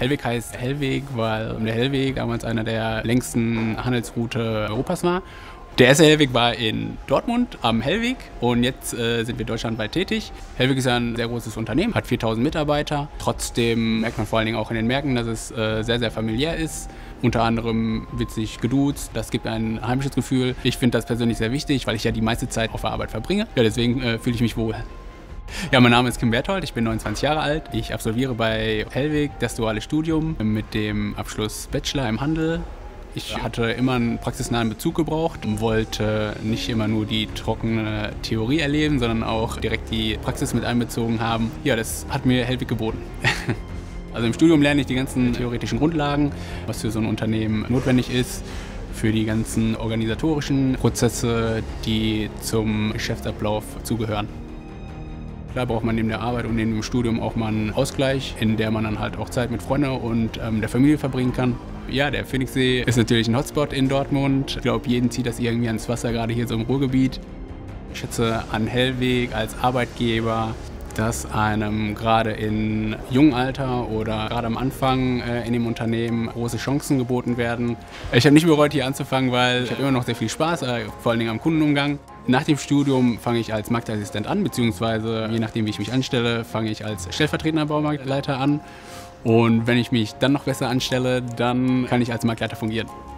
Hellweg heißt Hellweg, weil der Hellweg damals einer der längsten Handelsroute Europas war. Der erste Hellweg war in Dortmund am Hellweg und jetzt sind wir deutschlandweit tätig. Hellweg ist ja ein sehr großes Unternehmen, hat 4000 Mitarbeiter. Trotzdem merkt man vor allen Dingen auch in den Märkten, dass es sehr, sehr familiär ist. Unter anderem wird sich geduzt, das gibt ein heimisches Gefühl. Ich finde das persönlich sehr wichtig, weil ich ja die meiste Zeit auf der Arbeit verbringe. Ja, deswegen fühle ich mich wohl. Ja, mein Name ist Kim Berthold, ich bin 29 Jahre alt. Ich absolviere bei Hellweg das duale Studium mit dem Abschluss Bachelor im Handel. Ich hatte immer einen praxisnahen Bezug gebraucht und wollte nicht immer nur die trockene Theorie erleben, sondern auch direkt die Praxis mit einbezogen haben. Ja, das hat mir Hellweg geboten. Also im Studium lerne ich die ganzen theoretischen Grundlagen, was für so ein Unternehmen notwendig ist, für die ganzen organisatorischen Prozesse, die zum Geschäftsablauf zugehören. Da braucht man neben der Arbeit und neben dem Studium auch mal einen Ausgleich, in der man dann halt auch Zeit mit Freunden und der Familie verbringen kann. Ja, der Phoenixsee ist natürlich ein Hotspot in Dortmund. Ich glaube, jeden zieht das irgendwie ans Wasser, gerade hier so im Ruhrgebiet. Ich schätze an Hellweg als Arbeitgeber, dass einem gerade in jungem Alter oder gerade am Anfang in dem Unternehmen große Chancen geboten werden. Ich habe nicht bereut, hier anzufangen, weil ich habe immer noch sehr viel Spaß, vor allen Dingen am Kundenumgang. Nach dem Studium fange ich als Marktassistent an, beziehungsweise je nachdem, wie ich mich anstelle, fange ich als stellvertretender Baumarktleiter an. Und wenn ich mich dann noch besser anstelle, dann kann ich als Marktleiter fungieren.